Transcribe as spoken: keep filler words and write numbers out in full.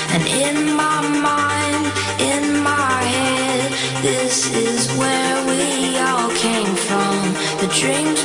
And in my mind, in my head, this is where we all came from. The drink